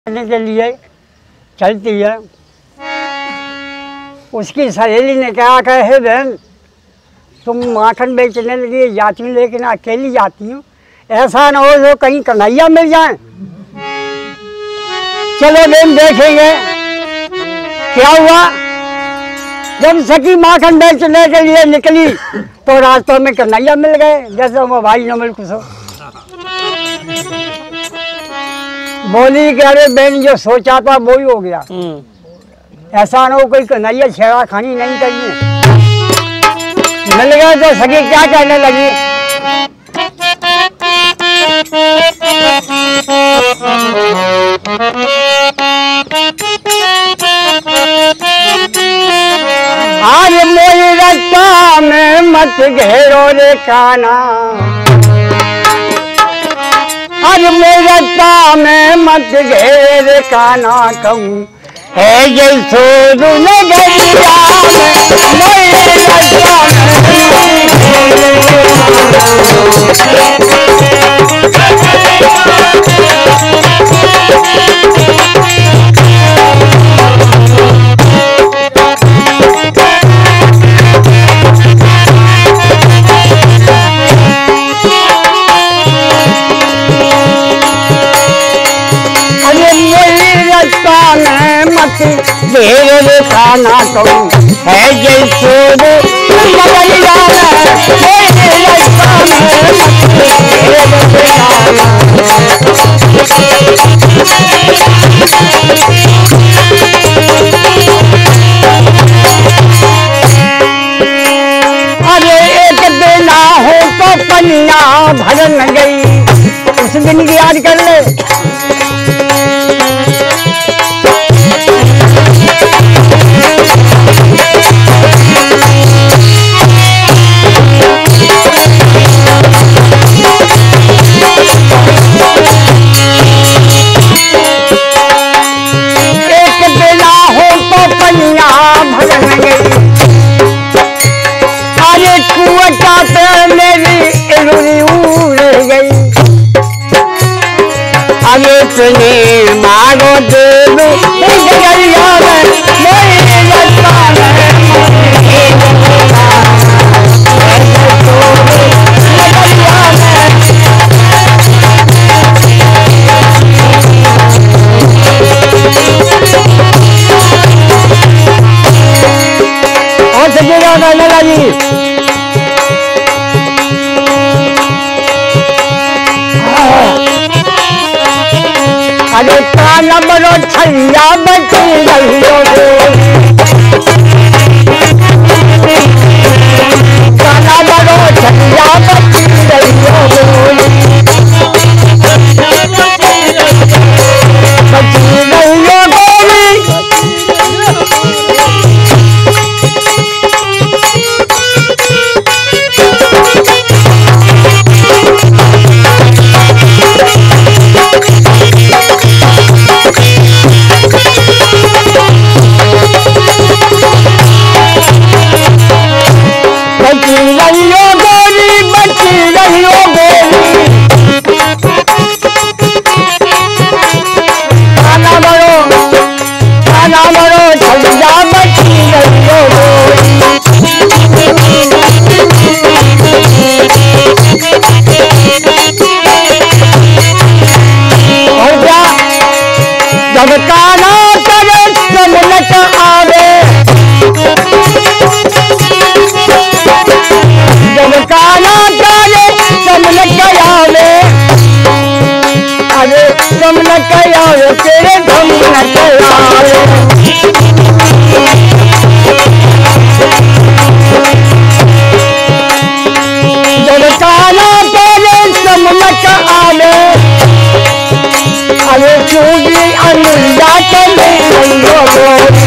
करने के लिए चलती है। उसकी सहेली ने कहा कि हे बहन, तुम माखन बेचने के लिए जाती हूँ लेकिन अकेली जाती हूँ, ऐसा न हो जो कहीं कन्हैया मिल जाए। चलो बहन देखेंगे। क्या हुआ, जब सखी माखन बेचने के लिए निकली तो रास्तों में कन्हैया मिल गए, जैसे वो भाई न मिल कुछ हो। बोली कि अरे बहन, जो सोचा था वो ही हो गया। ऐसा न हो कोई कन्हैया छेड़ा खानी नहीं करनी। मिल गए तो सखी क्या कहने लगी, आज मोरी रस्ता में मत घेरो रे काना, आज मोरी रस्ता में मत घेर रे काना, कहूँ है जैसो नगरिया में मोरी रस्ता घेर खाना कहूँ है जैसो नगरिया अरे एक दिन हो तो पनिया भर न गई, उस दिन की याद कर ले। अरे मारो देव नगरिया में मोरी रस्ता में और सजेगा लगा जी। अरे काना बनो छैया बची रहियो काना बनो छैया बची रहियो बची रहियो गोरी। जब काना करे समलक आवे, जब काना करे समलक आवे, अरे समलक आवे तेरे धमलक आवे। जब काना करे समलक आवे, अरे चूड़ी अनुजा के